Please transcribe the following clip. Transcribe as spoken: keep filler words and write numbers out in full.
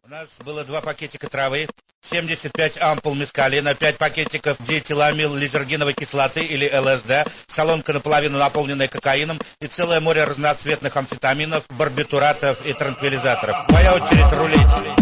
У нас было два пакетика травы, семьдесят пять ампул мескалина, пять пакетиков диэтиламил лизергиновой кислоты или эл эс дэ, солонка наполовину наполненная кокаином и целое море разноцветных амфетаминов, барбитуратов и транквилизаторов. Моя очередь рулить.